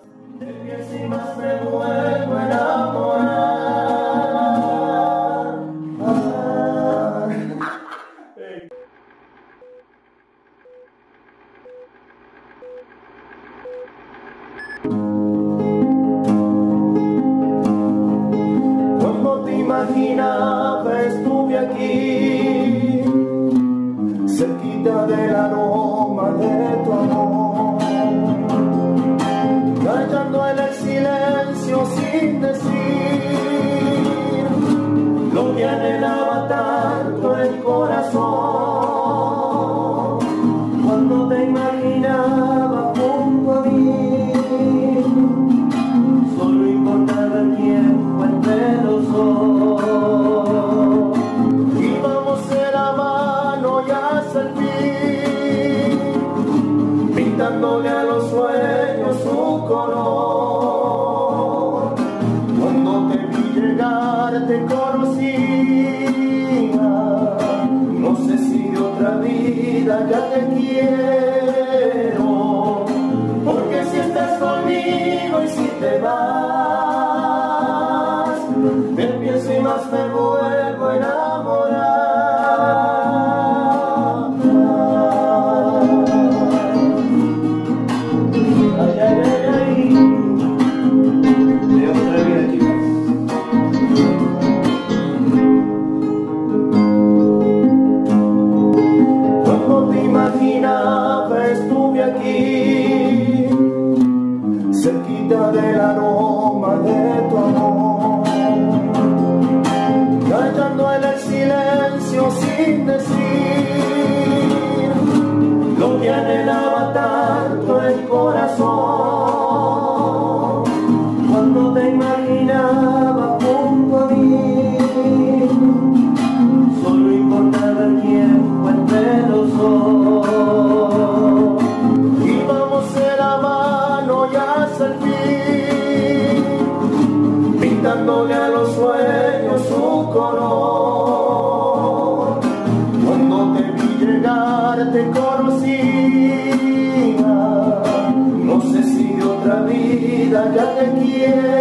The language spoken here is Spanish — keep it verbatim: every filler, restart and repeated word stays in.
Te pienso y más me vuelvo a enamorar. Ah. Hey. Cuando te imaginaba estuve aquí, cerquita del aroma de tu amor, callando en el silencio sin decir lo que anhelaba tanto el corazón. Cuando te imaginaba junto a mí, solo importaba el tiempo entre los dos. Íbamos de la mano y hasta el fin, pintándole a los sueños su color. Cuando te vi llegar te conocía, no sé si de otra vida ya te quiero, porque si estás conmigo y si te vas, te pienso y más me vuelvo a enamorar. Ay, ay, ay, ay. De otra vida, chicas. Cuando te imaginaba estuve aquí, cerquita del aroma de tu amor, callando en el silencio sin decir lo que anhelaba tanto el corazón. Cuando te imaginaba junto a mí, solo importaba el tiempo entre los dos. Íbamos de la mano y hasta el fin, pintándole a los sueños su color. Cuando te vi llegar te conocía, no sé si de otra vida ya te quiero,